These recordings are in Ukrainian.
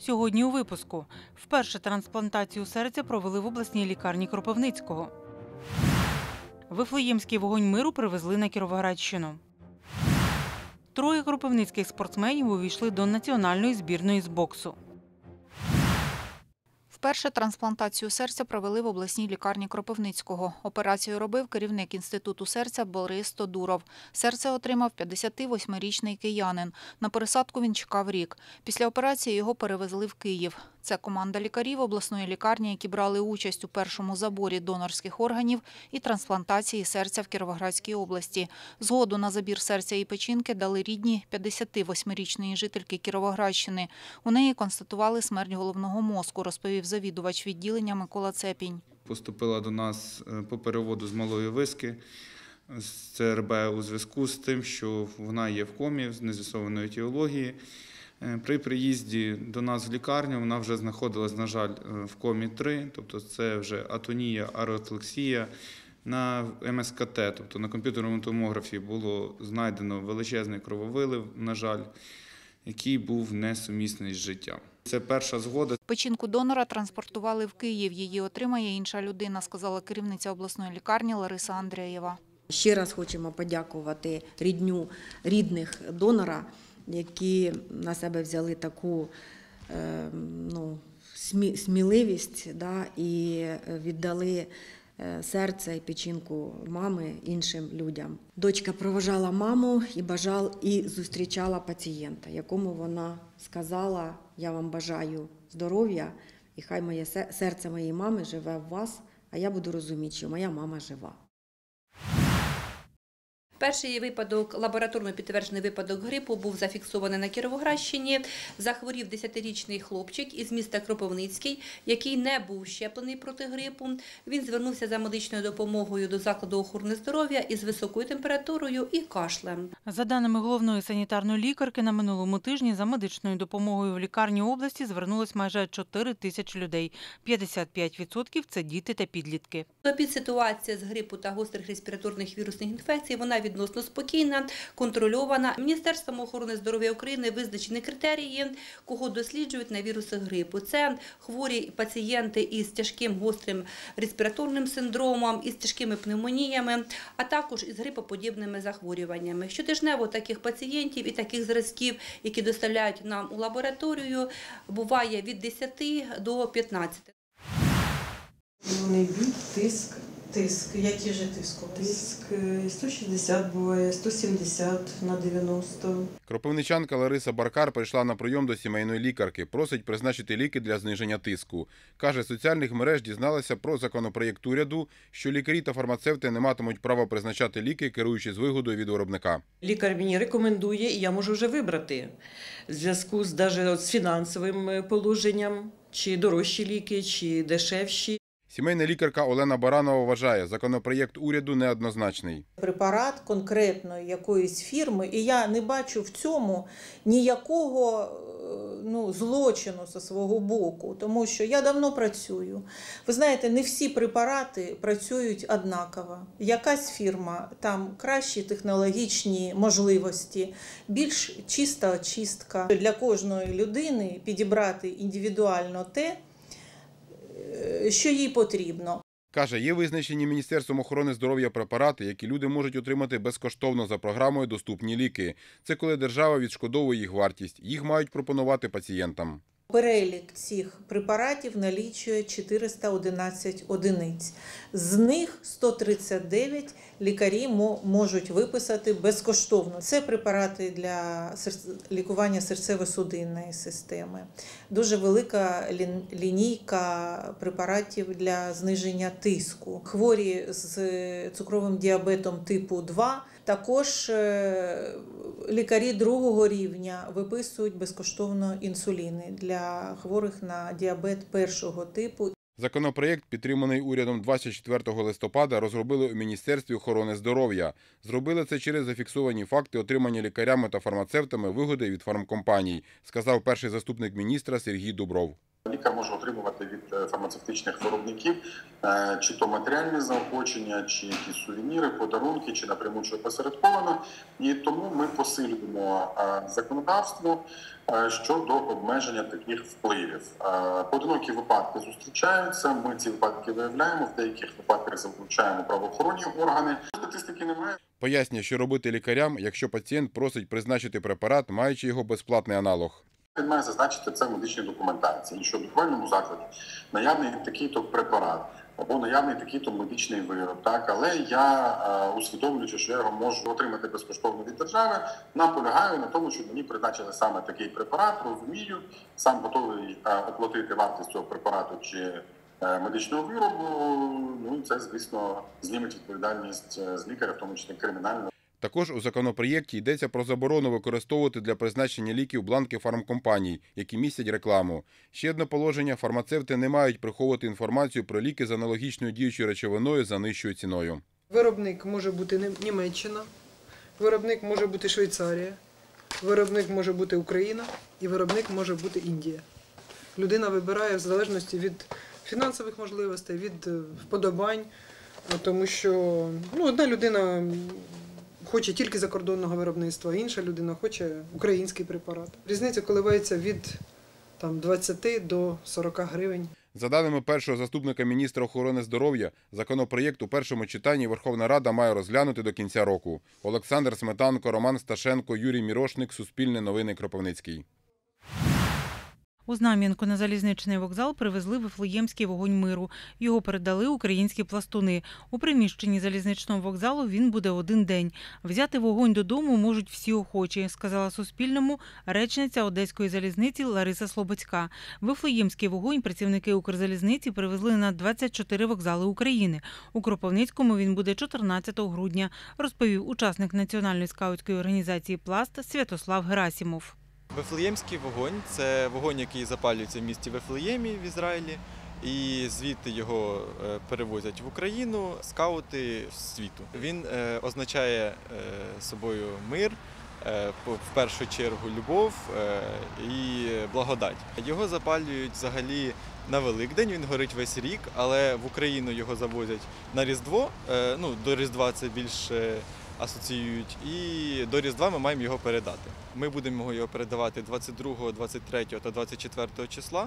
Сьогодні у випуску. Вперше трансплантацію серця провели в обласній лікарні Кропивницького. Вифлеємський вогонь миру привезли на Кіровоградщину. 3 кропивницьких спортсменів увійшли до національної збірної з боксу. Вперше трансплантацію серця провели в обласній лікарні Кропивницького. Операцію робив керівник Інституту серця Борис Тодуров. Серце отримав 58-річний киянин. На пересадку він чекав рік. Після операції його перевезли в Київ. Це команда лікарів обласної лікарні, які брали участь у першому заборі донорських органів і трансплантації серця в Кіровоградській області. Згоду на забір серця і печінки дали рідні 58-річної жительки Кіровоградщини. У неї констатували смерть головного мозку, розповів завідувач відділення Микола Цепінь. Поступила до нас по переводу з малої виски з ЦРБ у зв'язку з тим, що вона є в комі з нез'ясованої етіології. При приїзді до нас в лікарню вона вже знаходилась, на жаль, в комі 3, тобто це вже атонія, ареотлексія. На МСКТ, тобто на комп'ютерному томографі, було знайдено величезний крововилив, на жаль, який був несумісний з життям. Це перша згода. Печінку донора транспортували в Київ. Її отримає інша людина, сказала керівниця обласної лікарні Лариса Андрієва. Ще раз хочемо подякувати рідних донора, які на себе взяли таку сміливість і віддали серце і печінку мами іншим людям. Дочка проважала маму і зустрічала пацієнта, якому вона сказала: "Я вам бажаю здоров'я, і хай серце моєї мами живе в вас, а я буду розуміти, що моя мама жива". Перший випадок, лабораторно підтверджений випадок грипу, був зафіксований на Кіровоградщині. Захворів 10-річний хлопчик із міста Кропивницький, який не був щеплений проти грипу. Він звернувся за медичною допомогою до закладу охорони здоров'я із високою температурою і кашлем. За даними головної санітарної лікарки, на минулому тижні за медичною допомогою в лікарні області звернулось майже 4 тисячі людей. 55% – це діти та підлітки. Ситуація з грипу та гострих респіраторних вірусних інфекцій, вона відносно спокійна, контрольована. Міністерством охорони здоров'я України визначені критерії, кого досліджують на віруси грипу. Це хворі пацієнти із тяжким гострим респіраторним синдромом, із тяжкими пневмоніями, а також із грипоподібними захворюваннями. Щотижнево таких пацієнтів і таких зразків, які доставляють нам у лабораторію, буває від 10 до 15. Головний біль, тиск. Який же тиск у вас? Тиск 160 буває, 170 на 90. Кропивничанка Лариса Баркар прийшла на прийом до сімейної лікарки. Просить призначити ліки для зниження тиску. Каже, з соціальних мереж дізналася про законопроєкт уряду, що лікарі та фармацевти не матимуть права призначати ліки, керуючись вигодою від виробника. Лікар мені рекомендує, і я можу вже вибрати. В зв'язку з фінансовим положенням, чи дорожчі ліки, чи дешевші. Сімейна лікарка Олена Баранова вважає, законопроєкт уряду неоднозначний. Препарат конкретної якоїсь фірми, і я не бачу в цьому ніякого злочину зі свого боку, тому що я давно працюю. Ви знаєте, не всі препарати працюють однаково. Якась фірма, там кращі технологічні можливості, більш чиста очистка. Для кожної людини підібрати індивідуально те, що їй потрібно. Каже, є визначені Міністерством охорони здоров'я препарати, які люди можуть отримати безкоштовно за програмою «Доступні ліки». Це коли держава відшкодовує їх вартість. Їх мають пропонувати пацієнтам. Перелік цих препаратів налічує 411 одиниць. З них 139 лікарі можуть виписати безкоштовно. Це препарати для лікування серцево-судинної системи. Дуже велика лінійка препаратів для зниження тиску. Хворі з цукровим діабетом типу 2 також лікарі другого рівня виписують безкоштовно інсуліни для хворих на діабет першого типу. Законопроєкт, підтриманий урядом 24 листопада, розробили у Міністерстві охорони здоров'я. Зробили це через зафіксовані факти отримання лікарями та фармацевтами вигоди від фармкомпаній, сказав перший заступник міністра Сергій Дубров. Лікар може отримувати від фармацевтичних виробників чи то матеріальні заохочення, чи якісь сувеніри, подарунки, чи напряму чи опосередковано. І тому ми посилюємо законодавство щодо обмеження таких впливів. Поодинокі випадки зустрічаються, ми ці випадки виявляємо, в деяких випадках залучаємо правоохоронні органи. Статистики немає. Пояснює, що робити лікарям, якщо пацієнт просить призначити препарат, маючи його безплатний аналог. Він має зазначити це в медичній документації, що в лікувальному закладі наявний такий-то препарат або наявний такий-то медичний вироб. Так? Але я, усвідомлюючи, що я його можу отримати безкоштовно від держави, наполягаю на тому, щоб мені призначили саме такий препарат, розумію, сам готовий оплатити вартість цього препарату чи медичного виробу. Ну, це, звісно, зніметь відповідальність з лікаря, в тому числі кримінальну. Також у законопроєкті йдеться про заборону використовувати для призначення ліків бланки фармкомпаній, які містять рекламу. Ще одне положення – фармацевти не мають приховувати інформацію про ліки з аналогічною діючою речовиною за нижчою ціною. Виробник може бути Німеччина, виробник може бути Швейцарія, виробник може бути Україна і виробник може бути Індія. Людина вибирає в залежності від фінансових можливостей, від вподобань, тому що одна людина хоче тільки закордонного виробництва, інша людина хоче український препарат. Різниця коливається від 20 до 40 гривень. За даними першого заступника міністра охорони здоров'я, законопроєкт у першому читанні Верховна Рада має розглянути до кінця року. Олександр Сметанко, Роман Сташенко, Юрій Мірошник, Суспільне новини, Кропивницький. У Знам'янку на залізничний вокзал привезли Вифлеємський вогонь миру. Його передали українські пластуни. У приміщенні залізничного вокзалу він буде один день. Взяти вогонь додому можуть всі охочі, сказала Суспільному речниця Одеської залізниці Лариса Слободська. Вифлеємський вогонь працівники Укрзалізниці привезли на 24 вокзали України. У Кропивницькому він буде 14 грудня, розповів учасник національної скаутської організації «Пласт» Святослав Герасимов. Вифлеємський вогонь – це вогонь, який запалюється в місті Вифлеємі в Ізраїлі, і звідти його перевозять в Україну скаути світу. Він означає собою мир, в першу чергу любов і благодать. Його запалюють взагалі на Великдень, він горить весь рік, але в Україну його завозять на Різдво, до Різдва це більше асоціюють, і до Різдва ми маємо його передати. Ми будемо його передавати 22, 23 та 24 числа.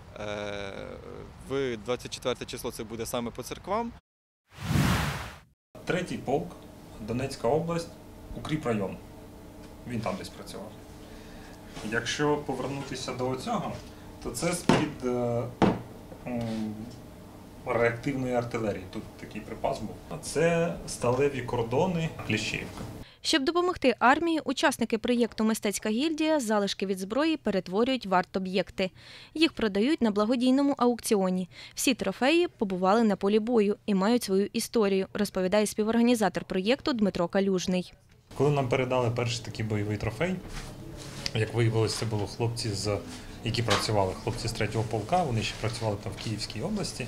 В 24 число це буде саме по церквам. 3-й полк, Донецька область, укріпрайон. Він там десь працював. Якщо повернутися до цього, то це з-під реактивної артилерії. Тут такий припас був. Це сталеві кордони Кліщіївка. Щоб допомогти армії, учасники проєкту «Мистецька гільдія» залишки від зброї перетворюють в арт-об'єкти. Їх продають на благодійному аукціоні. Всі трофеї побували на полі бою і мають свою історію, розповідає співорганізатор проєкту Дмитро Калюжний. Коли нам передали перший такий бойовий трофей, як виявилося, це були хлопці, які працювали, хлопці з 3-го полка, вони ще працювали там в Київській області.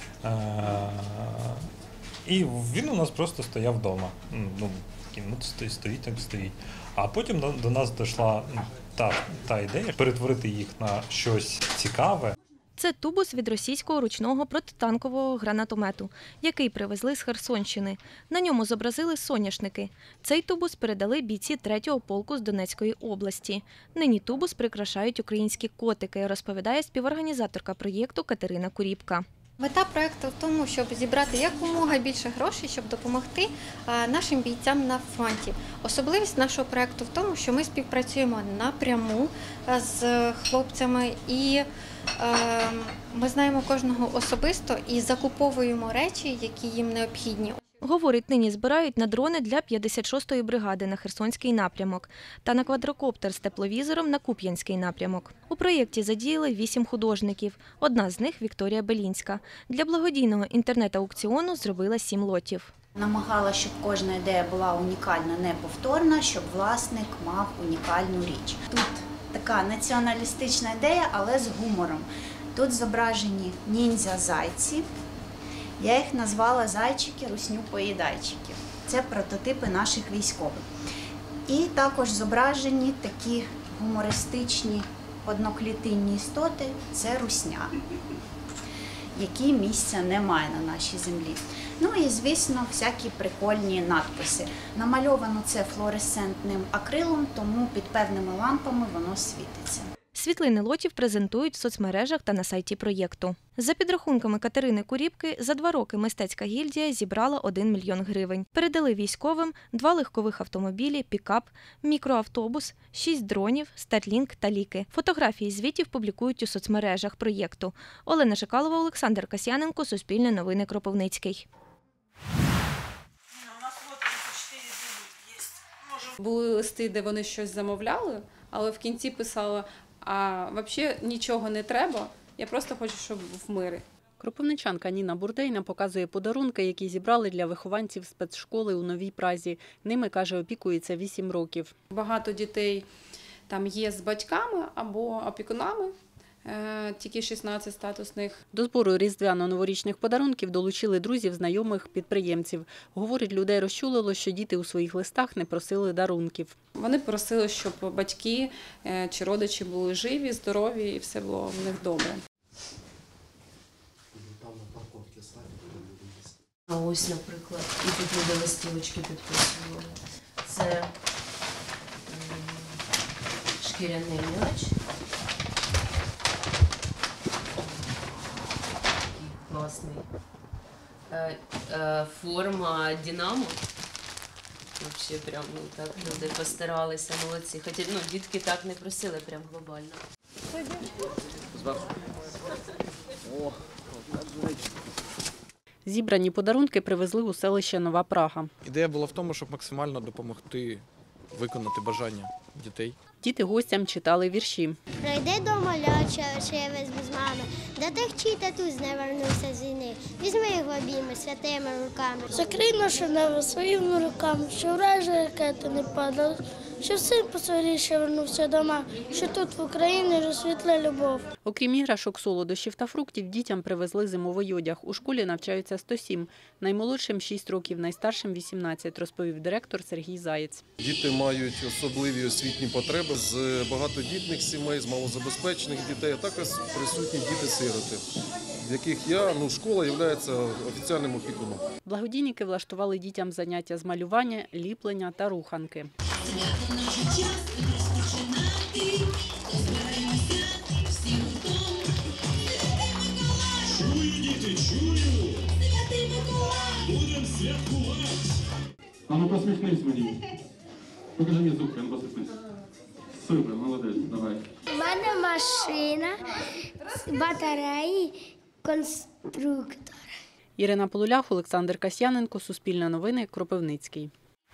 І він у нас просто стояв вдома. Стоїть, так стоїть. А потім до нас дійшла та ідея перетворити їх на щось цікаве. Це тубус від російського ручного протитанкового гранатомету, який привезли з Херсонщини. На ньому зобразили соняшники. Цей тубус передали бійці 3-го полку з Донецької області. Нині тубус прикрашають українські котики, розповідає співорганізаторка проєкту Катерина Куріпка. Мета проєкту в тому, щоб зібрати якомога більше грошей, щоб допомогти нашим бійцям на фронті. Особливість нашого проєкту в тому, що ми співпрацюємо напряму з хлопцями і ми знаємо кожного особисто і закуповуємо речі, які їм необхідні. Говорить, нині збирають на дрони для 56-ї бригади на Херсонський напрямок та на квадрокоптер з тепловізором на Куп'янський напрямок. У проєкті задіяли 8 художників. Одна з них – Вікторія Белінська. Для благодійного інтернет-аукціону зробила 7 лотів. Намагала, щоб кожна ідея була унікальна, неповторна, щоб власник мав унікальну річ. Тут така націоналістична ідея, але з гумором. Тут зображені ніндзя-зайці. Я їх назвала «Зайчики, русню-поїдайчики». Це прототипи наших військових. І також зображені такі гумористичні одноклітинні істоти – це русня, які місця немає на нашій землі. Ну і, звісно, всякі прикольні надписи. Намальовано це флуоресцентним акрилом, тому під певними лампами воно світиться. Світлини лотів презентують в соцмережах та на сайті проєкту. За підрахунками Катерини Куріпки, за 2 роки мистецька гільдія зібрала 1 мільйон гривень. Передали військовим 2 легкових автомобілі, пікап, мікроавтобус, 6 дронів, Starlink та ліки. Фотографії звітів публікують у соцмережах проєкту. Олена Шикалова, Олександр Касьяненко, Суспільне новини, Кропивницький. Були листи, де вони щось замовляли, але в кінці писали: а взагалі нічого не треба, я просто хочу, щоб в мирі. Кропивничанка Ніна Бурдейна показує подарунки, які зібрали для вихованців спецшколи у Новій Празі. Ними, каже, опікується 8 років. Багато дітей там є з батьками або опікунами, тільки 16 статусних. До збору різдвяно-новорічних подарунків долучили друзів, знайомих, підприємців. Говорить, людей розчулило, що діти у своїх листах не просили дарунків. Вони просили, щоб батьки чи родичі були живі, здорові і все було в них добре. А ось, наприклад, і тут люди листівочки підписували. Це шкіряний м'яч. Класний. Форма Динамо. Взагалі прям, так люди постаралися, молодці. Хоча, дітки так не просили прям глобально. Зібрані подарунки привезли у селище Нова Прага. Ідея була в тому, щоб максимально допомогти виконати бажання дітей. Діти гостям читали вірші. Пройди до маляча, очей без мами, до тих, чий татусь не вернувся з війни. Візьми їх в обійми святими руками. Закрий наше небо своїми руками, що вражі ракети не падали, що син поскоріше вернувся дома, що тут в Україні розсвітла любов. Окрім іграшок, солодощів та фруктів, дітям привезли зимовий одяг. У школі навчаються 107. Наймолодшим 6 років, найстаршим 18, розповів директор Сергій Заєць. Діти мають особливі освітні потреби з багатодітних сімей, з малозабезпечених дітей, а також присутні діти-сироти, в яких школа є офіціальним опікуном. Благодійники влаштували дітям заняття з малювання, ліплення та руханки. А ну посміхнись мені. Покажи мені зубки, ну посміхнись. Супер, молодець, давай. У мене машина, батареї, конструктор. Ірина Полулях, Олександр Касьяненко, Суспільне новини, Кропивницький.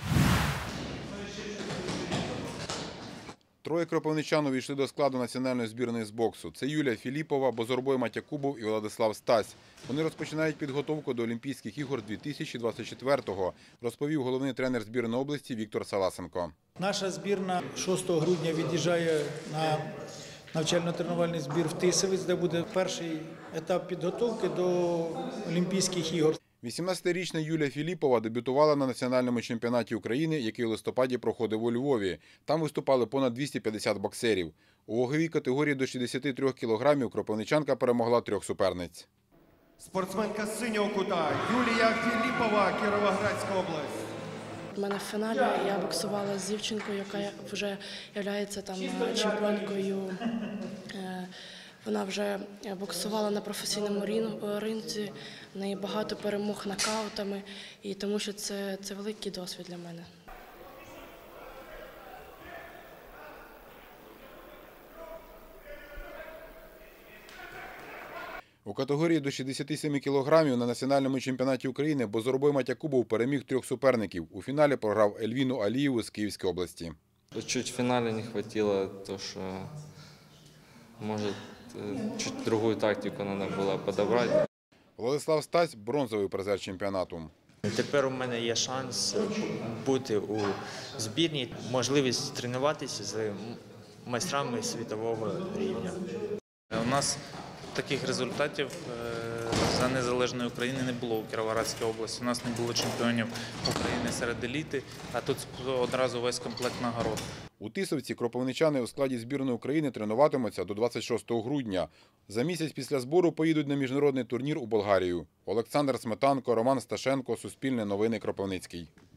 3 кропивничан увійшли до складу національної збірної з боксу. Це Юлія Філіпова, Бозорбой Матякубов і Владислав Стась. Вони розпочинають підготовку до Олімпійських ігор 2024-го, розповів головний тренер збірної області Віктор Саласенко. Наша збірна 6 грудня від'їжджає на навчально-тренувальний збір в Тисовець, де буде перший етап підготовки до Олімпійських ігор. 18-річна Юлія Філіпова дебютувала на національному чемпіонаті України, який у листопаді проходив у Львові. Там виступали понад 250 боксерів. У ваговій категорії до 63 кілограмів кропивничанка перемогла 3 суперниць. Спортсменка з синього кута Юлія Філіпова, Кіровоградська область. У мене в фіналі я боксувала з дівчинкою, яка вже є чемпіонкою. Вона вже боксувала на професійному ринці, в неї багато перемог нокаутами, і тому що це великий досвід для мене. У категорії до 67 кілограмів на національному чемпіонаті України Бозорбой Матякубов переміг 3 суперників. У фіналі програв Ельвіну Алієву з Київської області. Чуть в фіналі не вистачило, тому що, може, чуть другу тактику треба було підібрати. Владислав Стась – бронзовий призер чемпіонату. Тепер у мене є шанс бути у збірній, можливість тренуватися з майстрами світового рівня. У нас таких результатів за незалежної України не було у Кіровоградській області. У нас не було чемпіонів України серед еліти, а тут одразу весь комплект нагород. У Тисовці кропивничани у складі збірної України тренуватимуться до 26 грудня. За місяць після збору поїдуть на міжнародний турнір у Болгарію. Олександр Сметанко, Роман Сташенко, Суспільне новини, Кропивницький.